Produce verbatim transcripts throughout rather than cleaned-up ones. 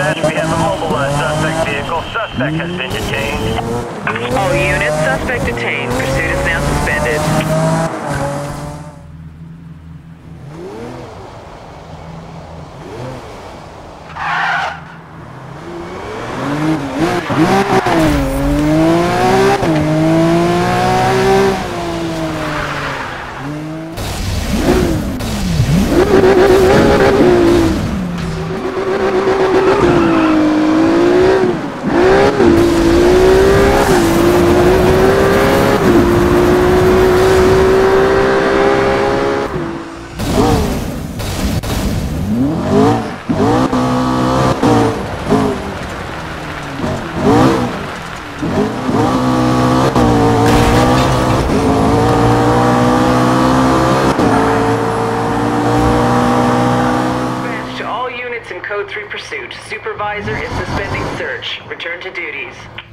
dispatch. We have a mobilized suspect vehicle. Suspect has been detained. All units, suspect detained. Pursuit is now suspended. Code three pursuit. Supervisor is suspending search. Return to duties.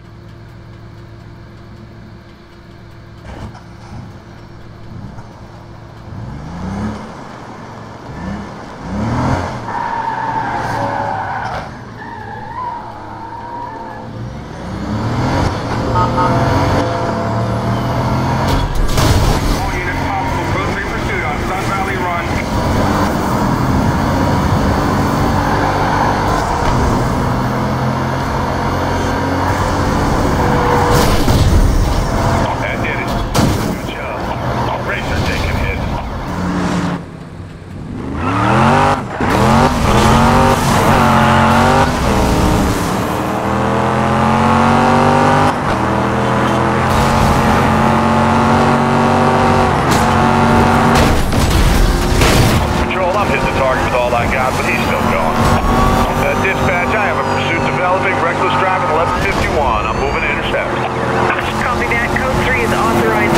All units possible. Code three pursuit on Sun Valley Run. But he's still going. Uh, dispatch, I have a pursuit developing. Reckless driving, eleven fifty-one. I'm moving to intercept. Copy that. Code three is authorized.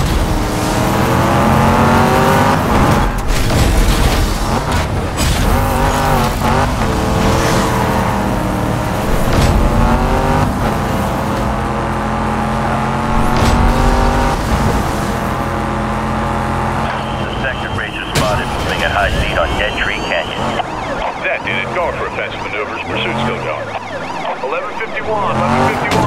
Suspected ranger spotted moving at high speed on Dead Tree Canyon. That did it. Going for offensive maneuvers. Pursuit still going. eleven fifty-one, eleven fifty-one.